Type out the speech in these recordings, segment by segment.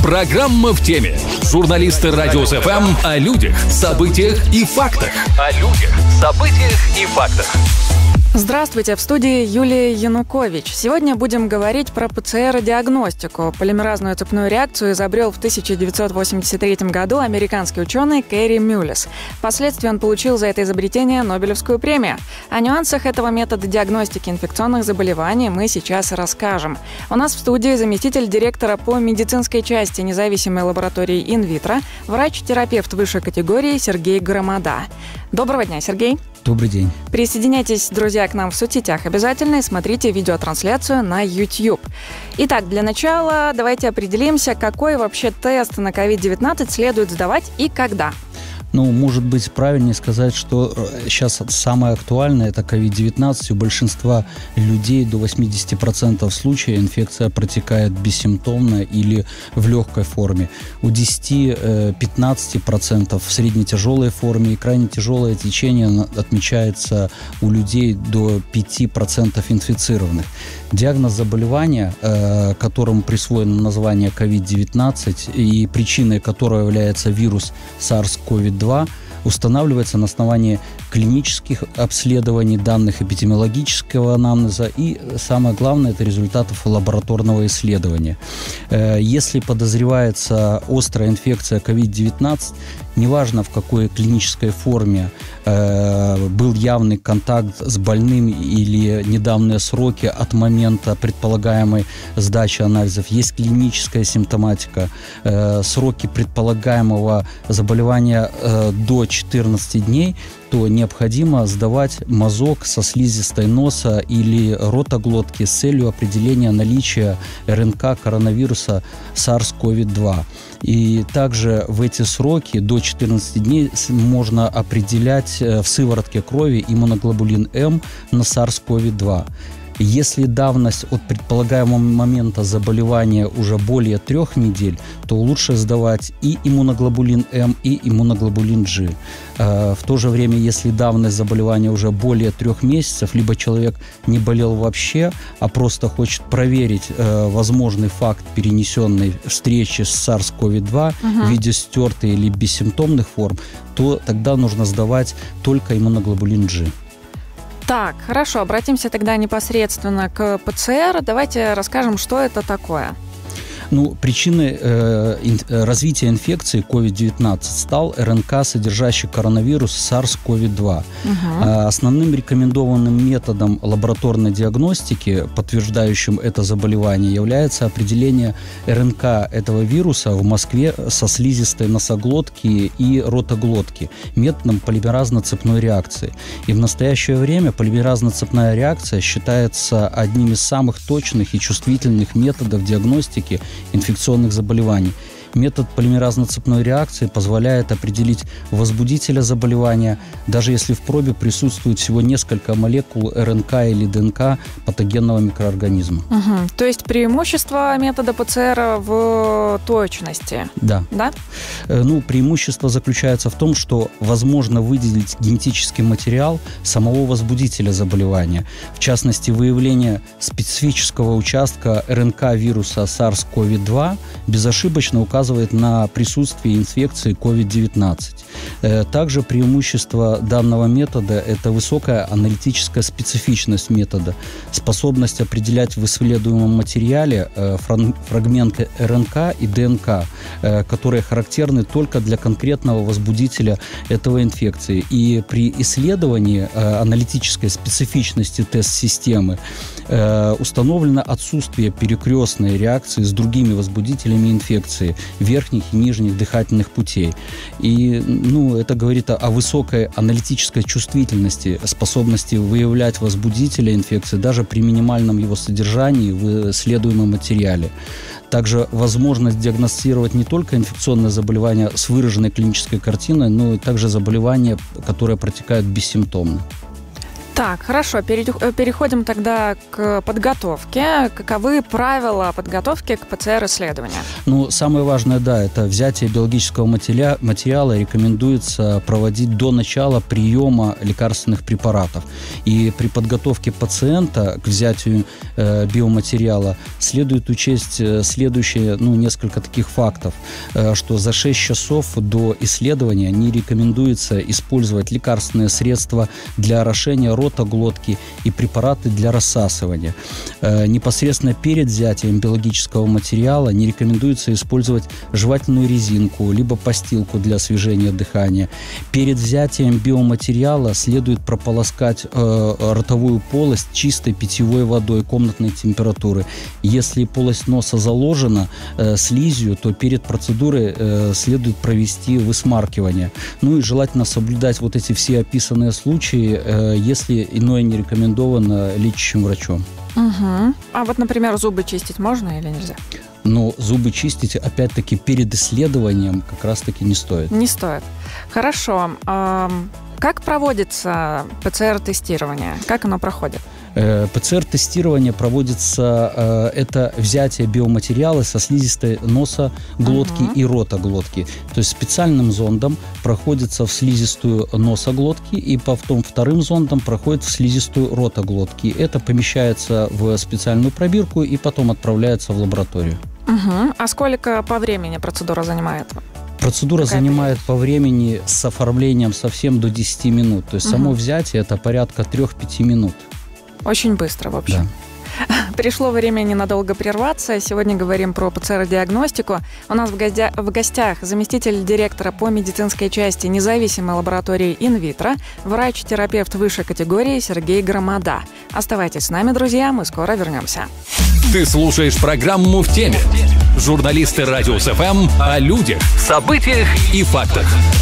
Программа в теме. Журналисты Радио СФМ о людях, событиях и фактах. О людях, событиях и фактах. Здравствуйте, в студии Юлия Янукович. Сегодня будем говорить про ПЦР-диагностику. Полимеразную цепную реакцию изобрел в 1983 году американский ученый Кэрри Мюллес. Впоследствии он получил за это изобретение Нобелевскую премию. О нюансах этого метода диагностики инфекционных заболеваний мы сейчас расскажем. У нас в студии заместитель директора по медицинской части независимой лаборатории инвитро, врач-терапевт высшей категории Сергей Громада. Доброго дня, Сергей. Добрый день. Присоединяйтесь, друзья, к нам в соцсетях обязательно и смотрите видеотрансляцию на YouTube. Итак, для начала давайте определимся, какой вообще тест на COVID-19 следует сдавать и когда. Может быть, правильнее сказать, что сейчас самое актуальное – это COVID-19. У большинства людей до 80% случаев инфекция протекает бессимптомно или в легкой форме. У 10-15% в среднетяжелой форме, и крайне тяжелое течение отмечается у людей до 5% инфицированных. Диагноз заболевания, которому присвоено название COVID-19 и причиной которого является вирус SARS-CoV-2, устанавливается на основании клинических обследований, данных эпидемиологического анамнеза и, самое главное, это результатов лабораторного исследования. Если подозревается острая инфекция COVID-19, неважно в какой клинической форме был явный контакт с больным или недавние сроки от момента предполагаемой сдачи анализов, есть клиническая симптоматика, сроки предполагаемого заболевания до 14 дней, то необходимо сдавать мазок со слизистой носа или ротоглотки с целью определения наличия РНК коронавируса SARS-CoV-2. И также в эти сроки до 14 дней можно определять в сыворотке крови иммуноглобулин М на SARS-CoV-2. Если давность от предполагаемого момента заболевания уже более 3 недель, то лучше сдавать и иммуноглобулин М, и иммуноглобулин G. В то же время, если давность заболевания уже более 3 месяцев, либо человек не болел вообще, а просто хочет проверить возможный факт перенесенной встречи с SARS-CoV-2 в виде стертой или бессимптомных форм, то тогда нужно сдавать только иммуноглобулин G. Так, хорошо, обратимся тогда непосредственно к ПЦР. Давайте расскажем, что это такое. Причиной развития инфекции COVID-19 стал РНК, содержащий коронавирус SARS-CoV-2. Основным рекомендованным методом лабораторной диагностики, подтверждающим это заболевание, является определение РНК этого вируса в Москве со слизистой носоглотки и ротоглотки методом полимеразно-цепной реакции. И в настоящее время полимеразно-цепная реакция считается одним из самых точных и чувствительных методов диагностики инфекционных заболеваний. Метод полимеразно-цепной реакции позволяет определить возбудителя заболевания, даже если в пробе присутствует всего несколько молекул РНК или ДНК патогенного микроорганизма. То есть преимущество метода ПЦР в точности? Да. Да? Преимущество заключается в том, что возможно выделить генетический материал самого возбудителя заболевания. В частности, выявление специфического участка РНК вируса SARS-CoV-2 безошибочно указывает на присутствие инфекции COVID-19. Также преимущество данного метода – это высокая аналитическая специфичность метода, способность определять в исследуемом материале фрагменты РНК и ДНК, которые характерны только для конкретного возбудителя этой инфекции. И при исследовании аналитической специфичности тест-системы установлено отсутствие перекрестной реакции с другими возбудителями инфекции верхних и нижних дыхательных путей. И это говорит о высокой аналитической чувствительности, способности выявлять возбудителя инфекции даже при минимальном его содержании в исследуемом материале. Также возможность диагностировать не только инфекционные заболевания с выраженной клинической картиной, но и также заболевания, которые протекают бессимптомно. Так, хорошо, переходим тогда к подготовке. Каковы правила подготовки к ПЦР-исследованию? Ну, самое важное, да, это взятие биологического материала рекомендуется проводить до начала приема лекарственных препаратов. И при подготовке пациента к взятию биоматериала следует учесть следующие, несколько таких фактов, что за 6 часов до исследования не рекомендуется использовать лекарственные средства для орошения рота глотки и препараты для рассасывания. Непосредственно перед взятием биологического материала не рекомендуется использовать жевательную резинку либо постилку для освежения дыхания. Перед взятием биоматериала следует прополоскать ротовую полость чистой питьевой водой комнатной температуры. Если полость носа заложена слизью, то перед процедурой следует провести высмаркивание. Ну и желательно соблюдать вот эти все описанные случаи, если иное не рекомендовано лечащим врачом. Угу. А вот, например, зубы чистить можно или нельзя? Но зубы чистить, опять-таки, перед исследованием как раз-таки не стоит. Не стоит. Хорошо. Как проводится ПЦР-тестирование? Как оно проходит? ПЦР-тестирование проводится, это взятие биоматериала со слизистой носа глотки и рота глотки. То есть специальным зондом проходится в слизистую носа глотки и потом вторым зондом проходит в слизистую рота глотки. Это помещается в специальную пробирку и потом отправляется в лабораторию. Угу. А сколько по времени процедура занимает? Процедура занимает по времени с оформлением совсем до 10 минут. То есть само взятие это порядка 3-5 минут. Очень быстро, в общем. Да. Пришло время ненадолго прерваться. Сегодня говорим про ПЦР-диагностику. У нас в гостях заместитель директора по медицинской части независимой лаборатории инвитро, врач-терапевт высшей категории Сергей Громада. Оставайтесь с нами, друзья, мы скоро вернемся. Ты слушаешь программу «В теме». Журналисты Радио СФМ о людях, событиях и фактах.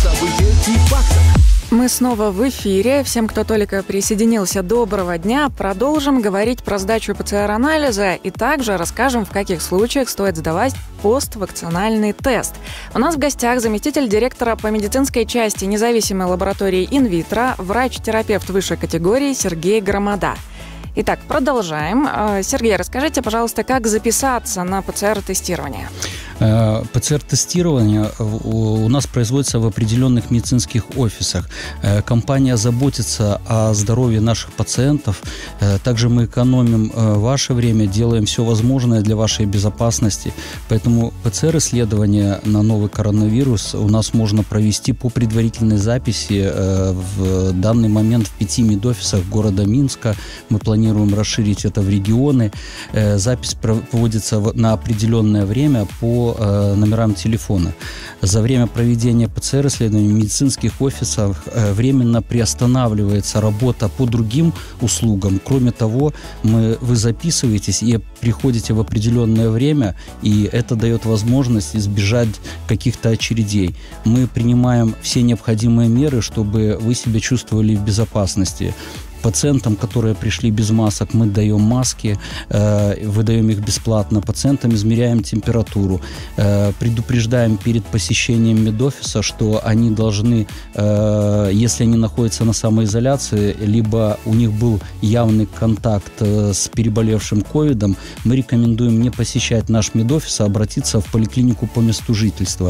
Мы снова в эфире. Всем, кто только присоединился, доброго дня. Продолжим говорить про сдачу ПЦР-анализа и также расскажем, в каких случаях стоит сдавать поствакцинальный тест. У нас в гостях заместитель директора по медицинской части независимой лаборатории инвитро, врач-терапевт высшей категории Сергей Громада. Итак, продолжаем. Сергей, расскажите, пожалуйста, как записаться на ПЦР-тестирование? ПЦР-тестирование у нас производится в определенных медицинских офисах. Компания заботится о здоровье наших пациентов. Также мы экономим ваше время, делаем все возможное для вашей безопасности. Поэтому ПЦР-исследование на новый коронавирус у нас можно провести по предварительной записи в данный момент в 5 медофисах города Минска. Мы планируем расширить это в регионы. Запись проводится на определенное время по номерам телефона. За время проведения ПЦР-исследований в медицинских офисах временно приостанавливается работа по другим услугам. Кроме того, вы записываетесь и приходите в определенное время, и это дает возможность избежать каких-то очередей. Мы принимаем все необходимые меры, чтобы вы себя чувствовали в безопасности. Пациентам, которые пришли без масок, мы даем маски, выдаем их бесплатно. Пациентам измеряем температуру, предупреждаем перед посещением медофиса, что они должны, если они находятся на самоизоляции, либо у них был явный контакт с переболевшим ковидом, мы рекомендуем не посещать наш медофис, а обратиться в поликлинику по месту жительства.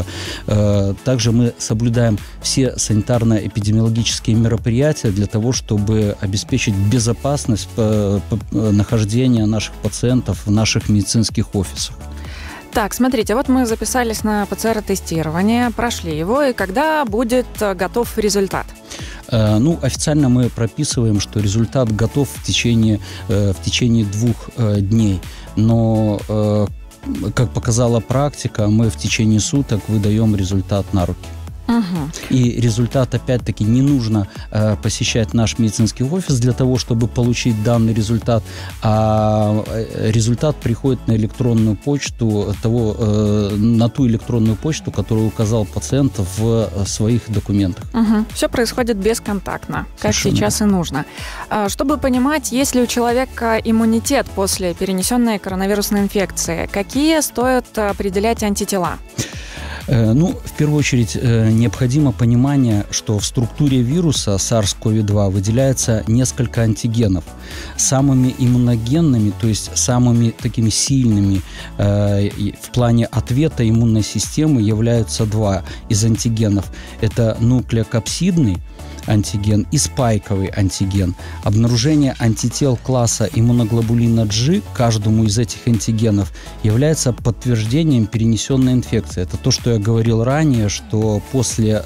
Также мы соблюдаем все санитарно-эпидемиологические мероприятия для того, чтобы обеспечить безопасность нахождения наших пациентов в наших медицинских офисах. Так, смотрите, вот мы записались на ПЦР-тестирование, прошли его, и когда будет готов результат? Официально мы прописываем, что результат готов в течение 2 дней. Но, как показала практика, мы в течение суток выдаем результат на руки. И результат, опять-таки, не нужно посещать наш медицинский офис для того, чтобы получить данный результат, а результат приходит на электронную почту, на ту электронную почту, которую указал пациент в своих документах. Все происходит бесконтактно, как Совершенно. Сейчас и нужно. Чтобы понимать, есть ли у человека иммунитет после перенесенной коронавирусной инфекции, какие стоит определять антитела? В первую очередь, необходимо понимание, что в структуре вируса SARS-CoV-2 выделяется несколько антигенов. Самыми иммуногенными, то есть самыми такими сильными в плане ответа иммунной системы являются два из антигенов. Это нуклеокапсидный антиген и спайковый антиген. Обнаружение антител класса иммуноглобулина G каждому из этих антигенов является подтверждением перенесенной инфекции. Это то, что я говорил ранее, что после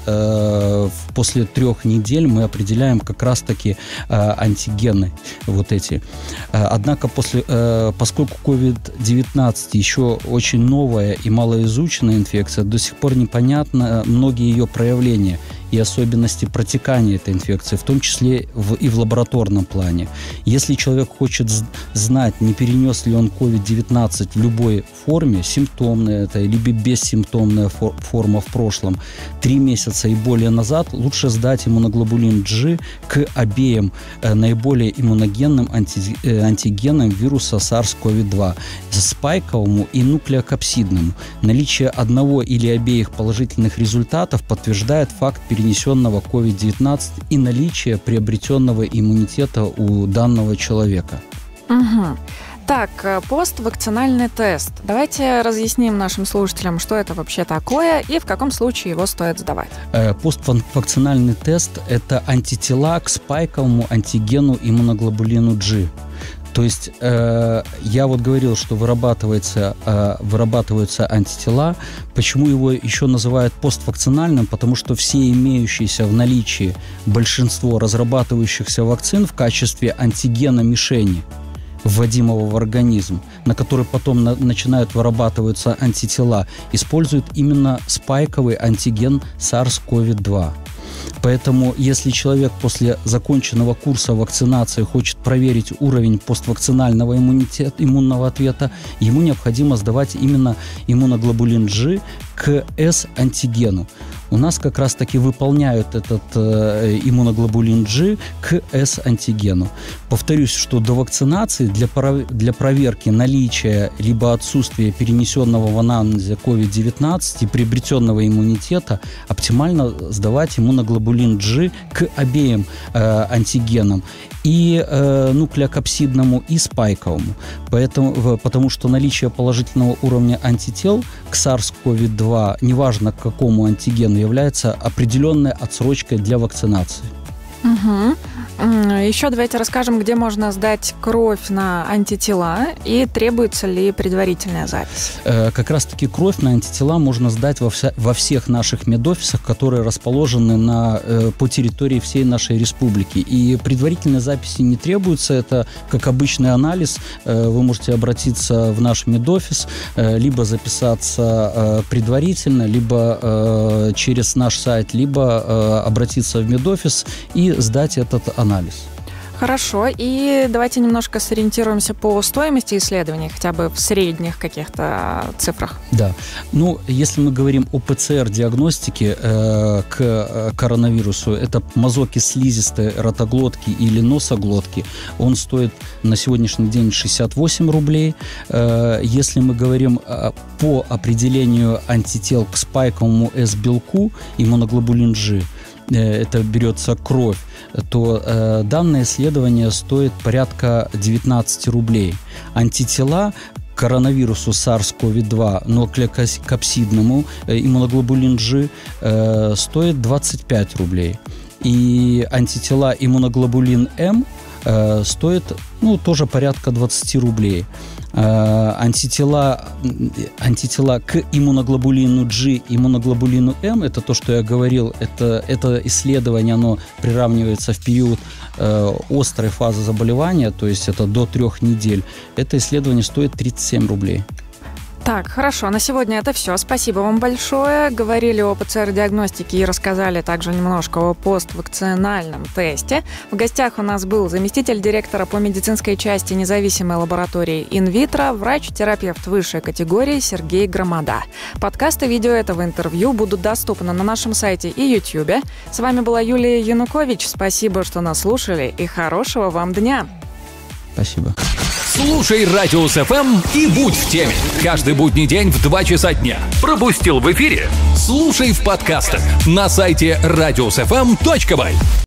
3 недель мы определяем как раз-таки антигены вот эти. Однако поскольку COVID-19 еще очень новая и малоизученная инфекция, до сих пор непонятно многие ее проявления и особенности протекания этой инфекции, в том числе и в лабораторном плане. Если человек хочет знать, не перенес ли он COVID-19 в любой форме, симптомная это или бессимптомная форма в прошлом, 3 месяца и более назад, лучше сдать иммуноглобулин G к обеим наиболее иммуногенным антигенам вируса SARS-CoV-2, спайковому и нуклеокапсидному. Наличие одного или обеих положительных результатов подтверждает факт перенесенного COVID-19 и наличие приобретенного иммунитета у данного человека. Угу. Так, поствакцинальный тест. Давайте разъясним нашим слушателям, что это вообще такое и в каком случае его стоит сдавать. Поствакцинальный тест – это антитела к спайковому антигену иммуноглобулину G. То есть я вот говорил, что вырабатываются антитела. Почему его еще называют поствакцинальным? Потому что все имеющиеся в наличии большинство разрабатывающихся вакцин в качестве антигена мишени, вводимого в организм, на который потом начинают вырабатываться антитела, используют именно спайковый антиген SARS-CoV-2. Поэтому, если человек после законченного курса вакцинации хочет проверить уровень поствакцинального иммунного ответа, ему необходимо сдавать именно иммуноглобулин G к S-антигену. У нас как раз-таки выполняют этот иммуноглобулин G к S-антигену. Повторюсь, что до вакцинации для проверки наличия либо отсутствия перенесенного в анамнезе COVID-19 и приобретенного иммунитета оптимально сдавать иммуноглобулин G к обеим антигенам, и нуклеокапсидному, и спайковому. Потому что наличие положительного уровня антител к SARS-CoV-2, неважно к какому антигену, является определенной отсрочкой для вакцинации. Угу. Еще давайте расскажем, где можно сдать кровь на антитела и требуется ли предварительная запись. Как раз-таки кровь на антитела можно сдать во всех наших медофисах, которые расположены по территории всей нашей республики. И предварительной записи не требуется. Это как обычный анализ. Вы можете обратиться в наш медофис, либо записаться предварительно, либо через наш сайт, либо обратиться в медофис и сдать этот анализ. Хорошо, и давайте немножко сориентируемся по стоимости исследований, хотя бы в средних каких-то цифрах. Да, если мы говорим о ПЦР-диагностике к коронавирусу, это мазоки слизистой ротоглотки или носоглотки, он стоит на сегодняшний день 68 рублей. Если мы говорим по определению антител к спайковому S-белку, иммуноглобулин G, это берется кровь, то данное исследование стоит порядка 19 рублей. Антитела к коронавирусу SARS-CoV-2, нуклеокапсидному иммуноглобулин G стоит 25 рублей. И антитела иммуноглобулин М стоит тоже порядка 20 рублей. Антитела к иммуноглобулину G, иммуноглобулину М, это то, что я говорил, это исследование, оно приравнивается в период острой фазы заболевания, то есть это до 3 недель. Это исследование стоит 37 рублей. Так, хорошо, на сегодня это все. Спасибо вам большое. Говорили о ПЦР-диагностике и рассказали также немножко о поствакцинальном тесте. В гостях у нас был заместитель директора по медицинской части независимой лаборатории инвитро, врач-терапевт высшей категории Сергей Громада. Подкасты и видео этого интервью будут доступны на нашем сайте и Ютьюбе. С вами была Юлия Янукович. Спасибо, что нас слушали, и хорошего вам дня. Спасибо. Слушай Радиус ФМ и будь в теме. Каждый будний день в 2 часа дня. Пропустил в эфире? Слушай в подкастах на сайте radiusfm.by.